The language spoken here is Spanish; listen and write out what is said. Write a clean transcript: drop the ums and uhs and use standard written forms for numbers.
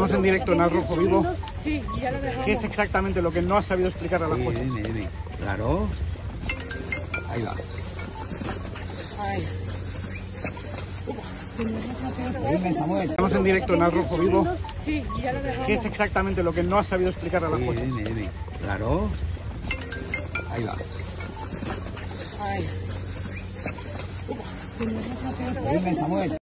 Estamos en directo en Al Rojo Vivo. Sí, ya lo dejamos. ¿Qué es exactamente lo que no has sabido explicar a la jueza? Dime. Claro. Ahí va. Ay. Dime, Samuel. Estamos en directo en Al Rojo Vivo. Sí, ya lo dejamos. ¿Qué es exactamente lo que no has sabido explicar a la jueza? Dime. Claro. Ahí va. Ay. Dime, Samuel.